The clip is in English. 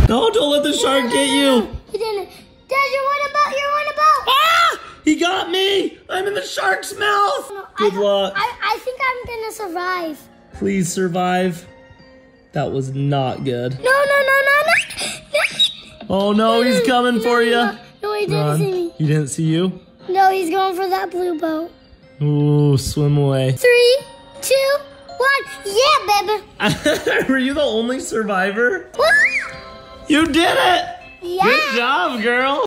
No, don't let the shark get you. He didn't. Dad, you're one about. Ah! He got me. I'm in the shark's mouth. No, Good luck. I think I'm gonna survive. Please survive. That was not good. No. Oh no, he's coming for you. No, he didn't see me. He didn't see you? No, he's going for that blue boat. Ooh, swim away. 3, 2, 1. Yeah, baby. Were you the only survivor? What? You did it! Yeah. Good job, girl.